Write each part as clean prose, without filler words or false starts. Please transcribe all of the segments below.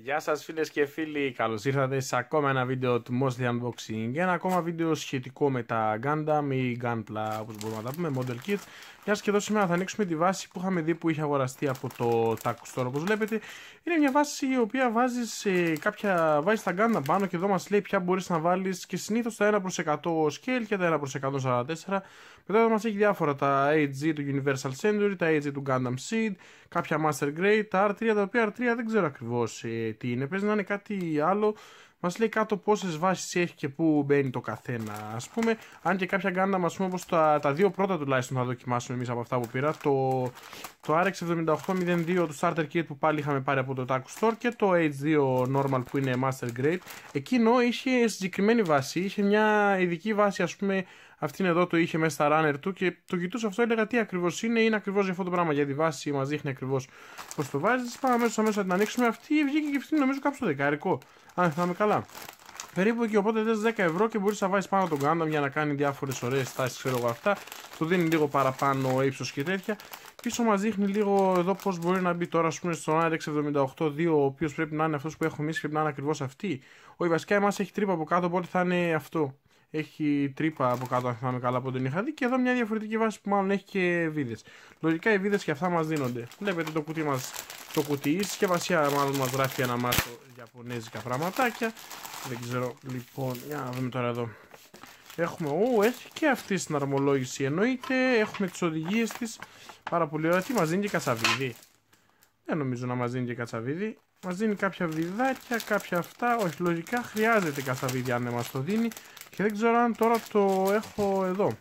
Γεια σας φίλες και φίλοι, καλώς ήρθατε σε ακόμα ένα βίντεο του Mostly Unboxing. Ένα ακόμα βίντεο σχετικό με τα Gundam ή Gunpla, όπως μπορούμε να τα πούμε, Model Kit. Μιας και εδώ σήμερα θα ανοίξουμε τη βάση που είχαμε δει που είχε αγοραστεί από το Taku Store. Όπως βλέπετε, είναι μια βάση η οποία βάζεις τα Gundam πάνω και εδώ μας λέει ποια μπορείς να βάλεις και συνήθως τα 1/100 scale και τα 1/144. Μετά εδώ μας έχει διάφορα, τα AG του Universal Century, τα AG του Gundam Seed, κάποια Master Grade, τα R3, τα οποία R3 δεν ξέρω ακριβώς τι είναι, παίζει να είναι κάτι άλλο. Μας λέει κάτω πόσες βάσεις έχει και πού μπαίνει το καθένα, ας πούμε. Αν και κάποια Gundam, ας πούμε, όπως τα δύο πρώτα τουλάχιστον θα δοκιμάσουμε εμείς από αυτά που πήρα, το RX7802 του Starter Kit που πάλι είχαμε πάρει από το Taku Store και το H2 Normal που είναι Master Grade. Εκείνο είχε συγκεκριμένη βάση, είχε μια ειδική βάση, ας πούμε. Αυτήν εδώ το είχε μέσα στα runner του και το κοιτούσα αυτό, έλεγα τι ακριβώς είναι ακριβώς για αυτό το πράγμα. Για τη βάση μας δείχνει ακριβώς πώς το βάζεις. Πάμε αμέσως να την ανοίξουμε. Αυτή βγήκε και αυτή νομίζω κάπου στο δεκάρικο, αν θυμάμαι καλά. Περίπου εκεί, οπότε θες 10 ευρώ και μπορείς να βάζεις πάνω τον Gundam για να κάνει διάφορες ωραίες στάσεις, ξέρω εγώ αυτά. Του δίνει λίγο παραπάνω ύψος και τέτοια. Πίσω μας δείχνει λίγο εδώ πώς μπορεί να μπει τώρα, ας πούμε, στον RX7802, ο οποίος πρέπει να είναι αυτός που έχουμε εμείς, πρέπει να είναι ακριβώς αυτή. Όχι, βασικά εμάς έχει τρύπα από κάτω, οπότε θα είναι αυτό. Έχει τρύπα από κάτω, αν θυμάμαι καλά, από την είχα δει. Και εδώ μια διαφορετική βάση που μάλλον έχει και βίδες. Λογικά οι βίδες και αυτά μας δίνονται. Βλέπετε το κουτί μας, το κουτί. Η συσκευασία μάλλον μας γράφει ένα μάσο ιαπωνέζικα πραγματάκια. Δεν ξέρω. Λοιπόν, για να δούμε τώρα εδώ. Έχουμε, έχει και αυτή στην αρμολόγηση εννοείται. Έχουμε τις οδηγίες της. Πάρα πολύ ωραία. Τι μας δίνει και κατσαβίδι? Δεν νομίζω να μας δίνει και κατσαβίδι. Μας δίνει κάποια βιδάκια, κάποια αυτά. Όχι, λογικά χρειάζεται κατσαβίδι αν μας το δίνει. Και δεν ξέρω αν τώρα το έχω εδώ.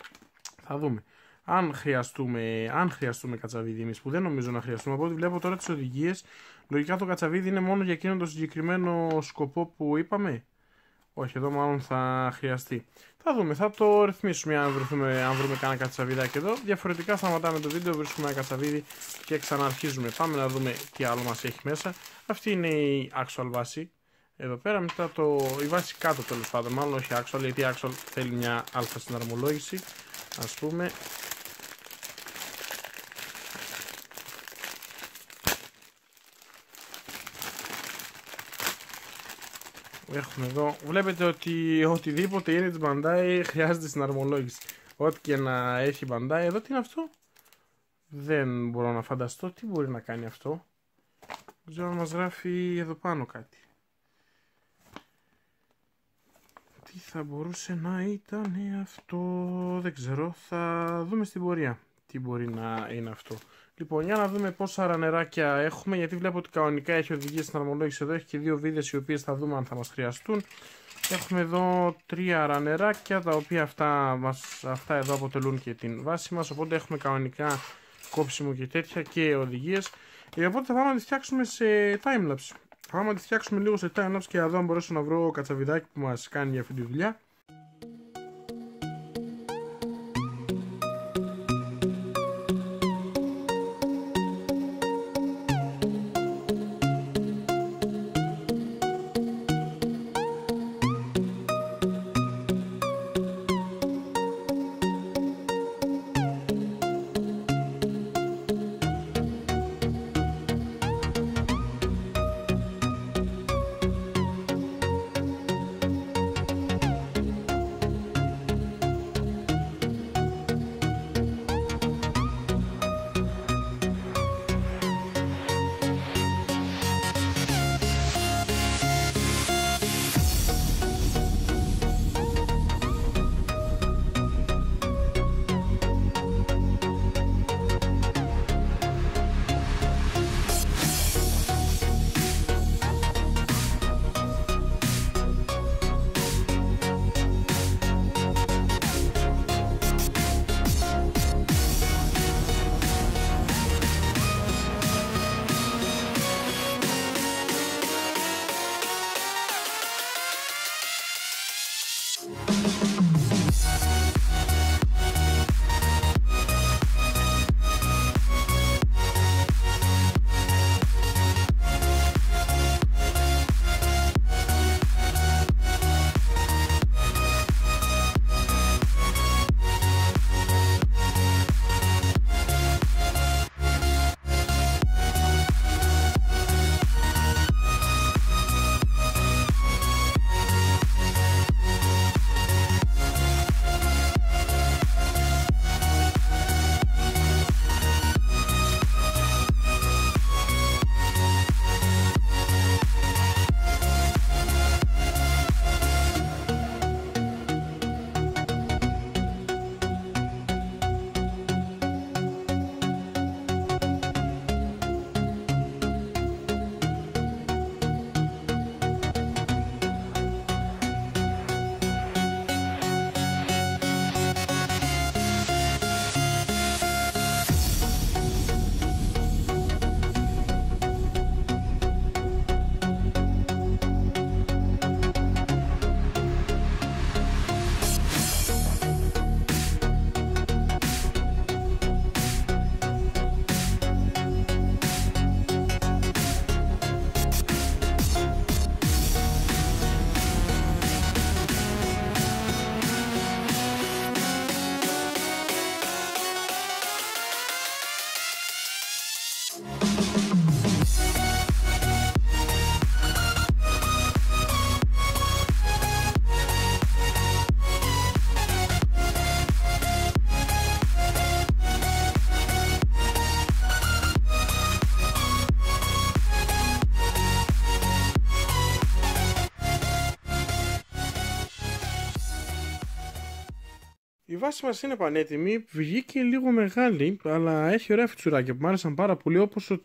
Θα δούμε. Αν χρειαστούμε κατσαβίδι εμείς, που δεν νομίζω να χρειαστούμε. Από ό,τι βλέπω τώρα τις οδηγίες, λογικά το κατσαβίδι είναι μόνο για εκείνον το συγκεκριμένο σκοπό που είπαμε. Όχι, εδώ μάλλον θα χρειαστεί. Θα δούμε, θα το ρυθμίσουμε αν βρούμε κανένα κατσαβίδάκι εδώ. Διαφορετικά σταματάμε το βίντεο, βρίσκουμε ένα κατσαβίδι και ξαναρχίζουμε. Πάμε να δούμε τι άλλο μας έχει μέσα. Αυτή είναι η actual βάση. Εδώ πέρα, μετά η βάση κάτω τέλος πάντων, μάλλον όχι actual, γιατί actual θέλει μια αλφα συναρμολόγηση, ας πούμε. Έχουμε εδώ, βλέπετε ότι οτιδήποτε είναι της Bandai χρειάζεται συναρμολόγηση. Ό,τι και να έχει Bandai. Εδώ τι είναι αυτό? Δεν μπορώ να φανταστώ τι μπορεί να κάνει αυτό. Δεν ξέρω αν μας γράφει εδώ πάνω κάτι. Τι θα μπορούσε να ήταν αυτό? Δεν ξέρω, θα δούμε στην πορεία τι μπορεί να είναι αυτό. Λοιπόν, για να δούμε πόσα ρανεράκια έχουμε, γιατί βλέπω ότι κανονικά έχει οδηγίες στην αρμολόγηση εδώ, έχει και δύο βίδες οι οποίες θα δούμε αν θα μας χρειαστούν. Έχουμε εδώ 3 ρανεράκια, τα οποία αυτά εδώ αποτελούν και την βάση μας, οπότε έχουμε κανονικά κόψιμο και τέτοια και οδηγίες. Οπότε θα πάμε να τη φτιάξουμε σε timelapse. Θα πάμε να τη φτιάξουμε λίγο σε timelapse και να δω αν μπορέσω να βρω κατσαβιδάκι που μας κάνει για αυτή τη δουλειά. Η βάση μας είναι πανέτοιμη, βγήκε λίγο μεγάλη, αλλά έχει ωραία φιτσουράκια που μου άρεσαν πάρα πολύ,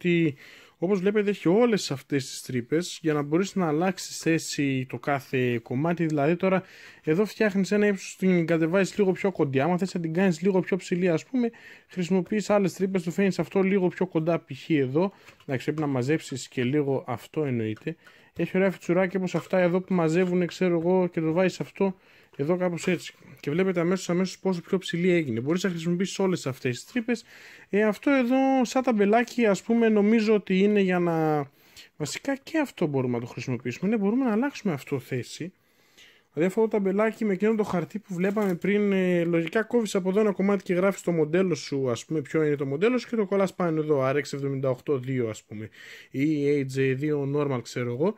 όπως βλέπετε έχει όλες αυτές τις τρύπες για να μπορείς να αλλάξεις θέση το κάθε κομμάτι. Δηλαδή τώρα εδώ φτιάχνεις ένα ύψος, την κατεβάζεις λίγο πιο κοντά, άμα θες να την κάνεις λίγο πιο ψηλή ας πούμε, χρησιμοποιείς άλλες τρύπες, το φαίνεις αυτό λίγο πιο κοντά, π.χ. εδώ. Εντάξει, πρέπει να μαζέψεις και λίγο αυτό εννοείται. Έχει ωραία φιτσουράκια όπως αυτά εδώ που μαζεύουν, ξέρω εγώ, και το βάζεις αυτό εδώ κάπως έτσι. Και βλέπετε αμέσως πόσο πιο ψηλή έγινε. Μπορείς να χρησιμοποιήσεις όλες αυτές τις τρύπες. Αυτό εδώ σαν ταμπελάκι ας πούμε νομίζω ότι είναι για να... Βασικά και αυτό μπορούμε να το χρησιμοποιήσουμε. Ναι, μπορούμε να αλλάξουμε αυτό θέση. Δηλαδή αυτό το ταμπελάκι με εκείνο το χαρτί που βλέπαμε πριν, λογικά κόβεις από εδώ ένα κομμάτι και γράφεις το μοντέλο σου, ας πούμε ποιο είναι το μοντέλο σου και το κολλάς πάνω εδώ, RX782 ας πούμε ή AJ2 normal ξέρω εγώ.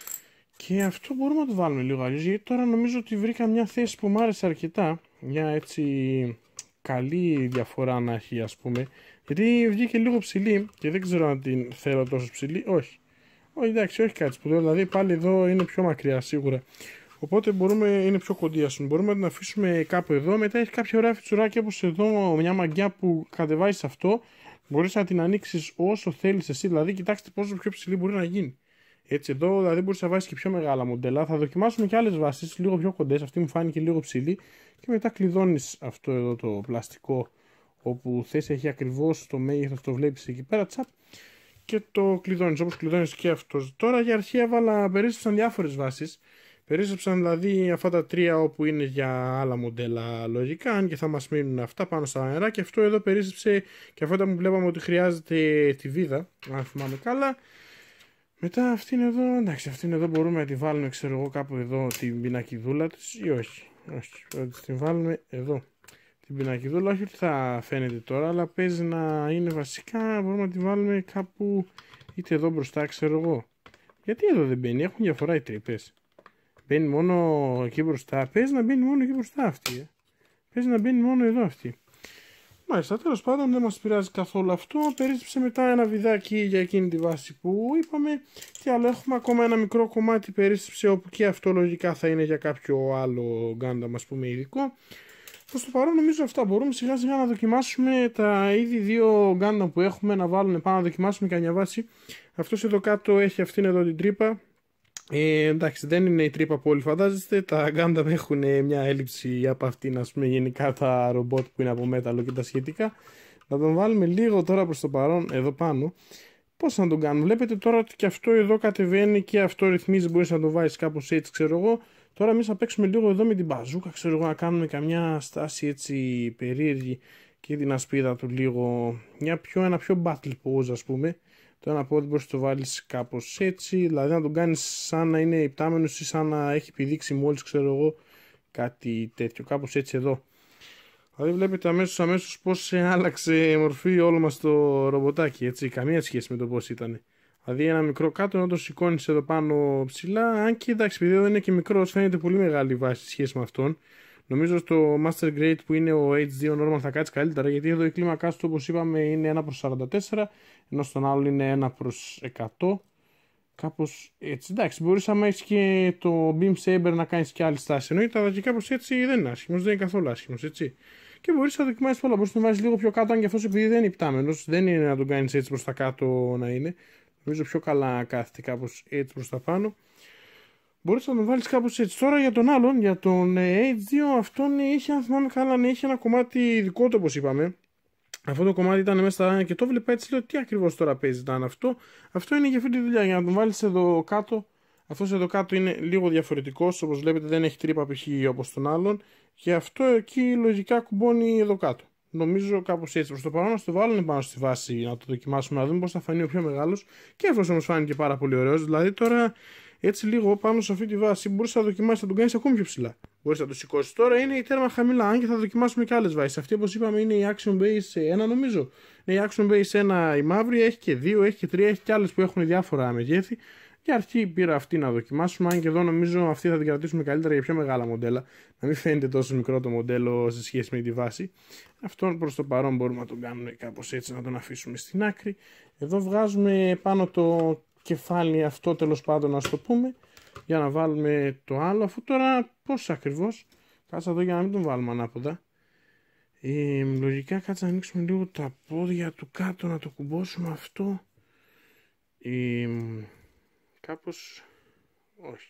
Και αυτό μπορούμε να το βάλουμε λίγο αλλιώς, γιατί τώρα νομίζω ότι βρήκα μια θέση που μου άρεσε αρκετά, μια έτσι καλή διαφορά να έχει ας πούμε, γιατί βγήκε λίγο ψηλή και δεν ξέρω αν την θέλω τόσο ψηλή, όχι, εντάξει, όχι κάτι σπουδαίο, δηλαδή πάλι εδώ είναι πιο μακριά σίγουρα, οπότε είναι πιο κοντή ας πούμε, μπορούμε να την αφήσουμε κάπου εδώ, μετά έχει κάποια ωραία φιτσουράκια όπως εδώ μια μαγιά που κατεβάζεις αυτό, μπορείς να την ανοίξεις όσο θέλεις εσύ, δηλαδή κοιτάξτε πόσο πιο ψηλή μπορεί να γίνει. Έτσι εδώ δηλαδή μπορείς να βάζεις και πιο μεγάλα μοντέλα. Θα δοκιμάσουμε και άλλες βάσεις λίγο πιο κοντές. Αυτή μου φάνηκε λίγο ψηλή. Και μετά κλειδώνεις αυτό εδώ το πλαστικό όπου θες, έχει ακριβώς το μέγεθος, το βλέπεις εκεί πέρα τσαπ. Και το κλειδώνεις όπως κλειδώνεις και αυτό. Τώρα για αρχή περίσσεψαν διάφορες βάσεις. Περίσσεψαν δηλαδή αυτά τα τρία όπου είναι για άλλα μοντέλα λογικά. Αν και θα μας μείνουν αυτά πάνω στα νερά. Και αυτό εδώ περίσσεψε και αυτό που βλέπαμε ότι χρειάζεται τη βίδα. Αν θυμάμαι καλά. Μετά αυτήν εδώ, εντάξει, αυτήν εδώ μπορούμε να τη βάλουμε, ξέρω εγώ, κάπου εδώ την πινακιδούλα της ή όχι. Όχι, θα την βάλουμε εδώ. Την πινακιδούλα, όχι ότι θα φαίνεται τώρα, αλλά παίζει να είναι βασικά, μπορούμε να τη βάλουμε κάπου είτε εδώ μπροστά, ξέρω εγώ. Γιατί εδώ δεν μπαίνει, έχουν διαφορά οι τρύπες. Μπαίνει μόνο εκεί μπροστά, παίζει να μπαίνει μόνο εκεί μπροστά αυτή. Παίζει να μπαίνει μόνο εδώ αυτή. Μάλιστα, τέλος πάντων δεν μας πειράζει καθόλου αυτό. Περίσσεψε μετά ένα βιδάκι για εκείνη τη βάση που είπαμε. Και άλλο έχουμε ακόμα ένα μικρό κομμάτι περίσσεψε όπου και αυτό λογικά θα είναι για κάποιο άλλο Gundam ας πούμε ειδικό. Προς το παρόν νομίζω αυτά. Μπορούμε σιγά σιγά να δοκιμάσουμε τα ήδη δύο Gundam που έχουμε, να βάλουμε πάνω να δοκιμάσουμε καμιά βάση. Αυτός εδώ κάτω έχει αυτήν εδώ την τρύπα. Εντάξει, δεν είναι η τρύπα που όλοι φαντάζεστε. Τα Gundam έχουν μια έλλειψη από αυτήν, ας πούμε, γενικά τα ρομπότ που είναι από μέταλλο και τα σχετικά. Να τον βάλουμε λίγο τώρα προς το παρόν εδώ πάνω. Πώς να τον κάνουμε, βλέπετε τώρα ότι και αυτό εδώ κατεβαίνει και αυτό ρυθμίζει. Μπορείς να το βάλεις κάπως έτσι, ξέρω εγώ. Τώρα εμείς θα παίξουμε λίγο εδώ με την μπαζούκα, ξέρω εγώ, να κάνουμε καμιά στάση έτσι περίεργη και την ασπίδα του λίγο. Ένα πιο battle pose, ας πούμε. Το ένα πόδι μπορείς να το βάλεις κάπως έτσι, δηλαδή να τον κάνεις σαν να είναι υπτάμενος ή σαν να έχει πηδήξει μόλις, ξέρω εγώ, κάτι τέτοιο, κάπως έτσι εδώ. Δηλαδή βλέπετε αμέσως πως άλλαξε μορφή όλο μας το ρομποτάκι, έτσι, καμία σχέση με το πως ήταν. Δηλαδή ένα μικρό κάτω να το σηκώνεις εδώ πάνω ψηλά, αν και εντάξει, επειδή δεν είναι και μικρός, φαίνεται πολύ μεγάλη βάση σχέση με αυτόν. Νομίζω στο Master Grade που είναι ο H2 Normal θα κάτσει καλύτερα, γιατί εδώ η κλίμακά του όπως είπαμε είναι 1/44, ενώ στον άλλο είναι 1/100. Κάπως έτσι. Εντάξει, μπορείς άμα έχεις και το Beam Saber να κάνεις και άλλη στάση. Εννοείται, αλλά και κάπως έτσι δεν είναι άσχημος, δεν είναι καθόλου άσχημος, έτσι. Και μπορείς να δοκιμάσεις πολλά. Μπορείς να τον βάζεις λίγο πιο κάτω, αν και αυτός επειδή δεν είναι υπτάμενος, δεν είναι να τον κάνεις έτσι προς τα κάτω να είναι. Νομίζω πιο καλά κάθεται κάπως έτσι προς τα πάνω. Μπορείς να τον βάλεις κάπως έτσι. Τώρα για τον άλλον, για τον H2, αυτόν είχε, αν θυμάμαι καλά, είχε ένα κομμάτι δικό του όπως είπαμε. Αυτό το κομμάτι ήταν μέσα στα και το βλέπα έτσι, λέω τι ακριβώς τώρα παίζει να είναι αυτό. Αυτό είναι για αυτή τη δουλειά, για να τον βάλεις εδώ κάτω. Αυτός εδώ κάτω είναι λίγο διαφορετικός, όπως βλέπετε δεν έχει τρύπα π.χ. όπως τον άλλον. Και αυτό εκεί λογικά κουμπώνει εδώ κάτω. Νομίζω κάπως έτσι. Προς το παρόν να το βάλουμε πάνω στη βάση να το δοκιμάσουμε, να δούμε πώς θα φανεί ο πιο μεγάλος. Και αυτός όμως φάνηκε πάρα πολύ ωραίος. Δηλαδή τώρα έτσι λίγο πάνω σε αυτή τη βάση μπορείς να δοκιμάσεις να τον κάνεις ακόμη πιο ψηλά. Μπορείς να το σηκώσεις. Τώρα είναι η τέρμα χαμηλά, αν και θα δοκιμάσουμε και άλλες βάσεις. Αυτή όπως είπαμε είναι η Action Base 1 νομίζω. Είναι η Action Base 1 η μαύρη, έχει και 2, έχει και 3, έχει και άλλες που έχουν διάφορα μεγέθη. Για αρχή πήρα αυτή να δοκιμάσουμε, αν και εδώ νομίζω αυτή θα την κρατήσουμε καλύτερα για πιο μεγάλα μοντέλα. Να μην φαίνεται τόσο μικρό το μοντέλο σε σχέση με τη βάση. Αυτόν προς το παρόν μπορούμε να τον κάνουμε κάπως έτσι, να τον αφήσουμε στην άκρη. Εδώ βγάζουμε πάνω το κεφάλι αυτό τέλος πάντων να το πούμε. Για να βάλουμε το άλλο, αφού τώρα πώς ακριβώς. Κάτσε εδώ για να μην τον βάλουμε ανάποδα. Λογικά κάτσε να ανοίξουμε λίγο τα πόδια του κάτω, να το κουμπώσουμε αυτό. Κάπως... όχι.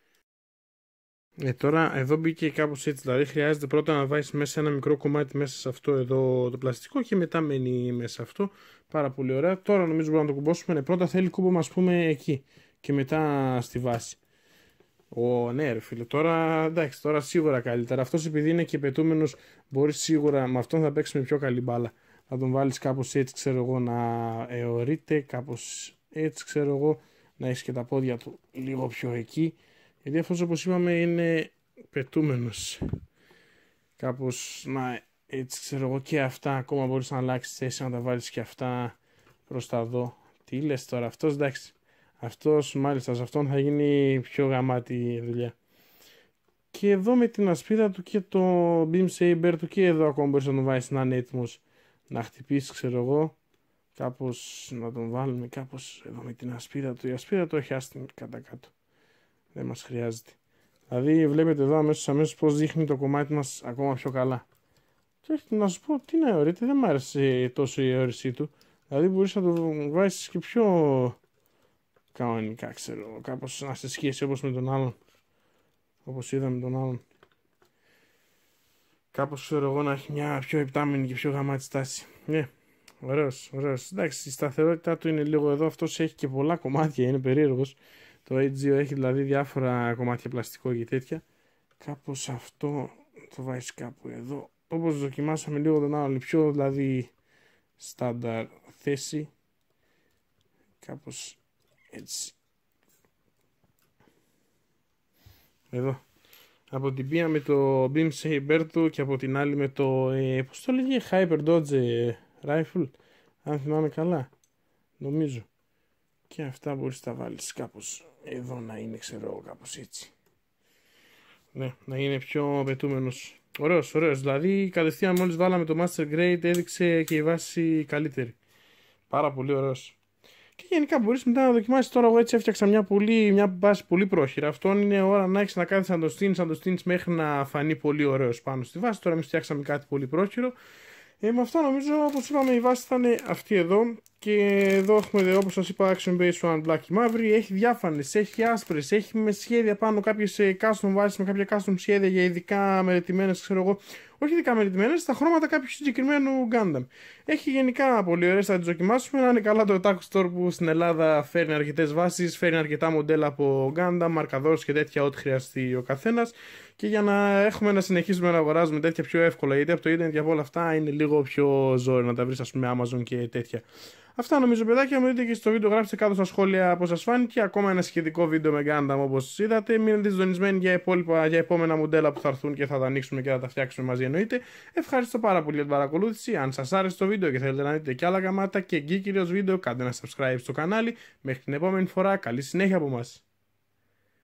Τώρα εδώ μπήκε κάπως έτσι, δηλαδή χρειάζεται πρώτα να βάζεις μέσα ένα μικρό κομμάτι μέσα σε αυτό εδώ το πλαστικό και μετά μένει μέσα αυτό. Πάρα πολύ ωραία. Τώρα νομίζω μπορούμε να το κουμπώσουμε. Πρώτα θέλει κούμπο, ας πούμε, εκεί και μετά στη βάση. Ναι ρε φίλε, τώρα εντάξει, τώρα σίγουρα καλύτερα. Αυτός επειδή είναι και πετούμενος, μπορείς σίγουρα, με αυτόν θα παίξουμε πιο καλή μπάλα. Θα τον βάλεις κάπως έτσι, ξέρω εγώ, να αιωρείται, κάπως έτσι, ξέρω εγώ, να έχεις και τα πόδια του λίγο πιο εκεί. Γιατί αυτός, όπως είπαμε, είναι πετούμενος. Κάπως να έτσι, ξέρω εγώ, και αυτά ακόμα μπορείς να αλλάξεις θέση, να τα βάλεις και αυτά προς τα δω. Τι λες τώρα, αυτός εντάξει. Αυτός μάλιστα, σε αυτόν θα γίνει πιο γαμάτη δουλειά. Και εδώ με την ασπίδα του και το beam saber του και εδώ ακόμα μπορείς να τον βάλεις να είναι έτοιμος να χτυπήσει, ξέρω εγώ. Κάπως να τον βάλουμε κάπως εδώ με την ασπίδα του. Η ασπίδα του έχει άστην κατά κάτω. Δεν μας χρειάζεται. Δηλαδή βλέπετε εδώ αμέσως πως δείχνει το κομμάτι μας ακόμα πιο καλά. Και να σου πω τι να αιωρείται, δεν μ' άρεσε τόσο η αιώρησή του. Δηλαδή μπορείς να το βάζεις και πιο κανονικά, ξέρω, κάπως να σε σχέση όπως με τον άλλον. Όπως είδαμε τον άλλον. Κάπως ξέρω εγώ να έχει μια πιο επτάμενη και πιο γαμάτη στάση. Ναι, ωραίος. Εντάξει, η σταθερότητά του είναι λίγο εδώ. Αυτός έχει και πολλά κομμάτια, είναι περίεργος. Το H2 έχει δηλαδή διάφορα κομμάτια πλαστικό και τέτοια. Κάπως αυτό το βάζεις κάπου εδώ. Όπως δοκιμάσαμε λίγο τον άλλον, πιο δηλαδή στάνταρ θέση. Κάπως έτσι. Εδώ. Από την μία με το beam saber του και από την άλλη με το πώς το λέγε, hyper dodge rifle, αν θυμάμαι καλά, νομίζω. Και αυτά μπορείς να τα βάλεις κάπως εδώ να είναι, ξέρω, κάπως έτσι. Ναι, να είναι πιο πετούμενος. Ωραίος, δηλαδή κατευθείαν μόλις βάλαμε το master grade έδειξε και η βάση καλύτερη. Πάρα πολύ ωραίος. Και γενικά μπορείς μετά να δοκιμάσεις. Τώρα εγώ έτσι έφτιαξα μια βάση πολύ πρόχειρα. Αυτό είναι ώρα να έχεις να κάθεις να το στείνεις μέχρι να φανεί πολύ ωραίος πάνω στη βάση. Τώρα εμείς φτιάξαμε κάτι πολύ πρόχειρο. Με αυτό νομίζω, όπως είπαμε, η βάση θα είναι αυτή εδώ. Και εδώ έχουμε, όπως σας είπα, Action Base One Black και μαύρη. Έχει διάφανες, έχει άσπρες, έχει με σχέδια πάνω κάποιες custom βάσεις με κάποια custom σχέδια για ειδικά μελετημένες, ξέρω εγώ. Όχι ειδικά μελετημένες, τα χρώματα κάποιου συγκεκριμένου Gundam. Έχει γενικά πολύ ωραίες, θα τις δοκιμάσουμε. Να είναι καλά το Otaku Store που στην Ελλάδα φέρνει αρκετές βάσεις, φέρνει αρκετά μοντέλα από Gundam, μαρκαδόρους και τέτοια, ό,τι χρειαστεί ο καθένας. Και για να έχουμε να συνεχίσουμε να αγοράζουμε τέτοια πιο εύκολα, γιατί από το Ιντερνετ και από όλα αυτά είναι λίγο πιο ζόρι να τα βρεις, ας πούμε, Amazon και τέτοια. Αυτά νομίζω, παιδάκια. Μου δείτε και στο βίντεο, γράψτε κάτω στα σχόλια πώς σας φάνηκε. Ακόμα ένα σχετικό βίντεο με Gundam όπως είδατε. Μείνετε συντονισμένοι για επόμενα μοντέλα που θα έρθουν και θα τα ανοίξουμε και θα τα φτιάξουμε μαζί, εννοείται. Ευχαριστώ πάρα πολύ για την παρακολούθηση. Αν σας άρεσε το βίντεο και θέλετε να δείτε και άλλα γαμάτα και γκί κυρίως βίντεο, κάντε ένα subscribe στο κανάλι. Μέχρι την επόμενη φορά, καλή συνέχεια από μας.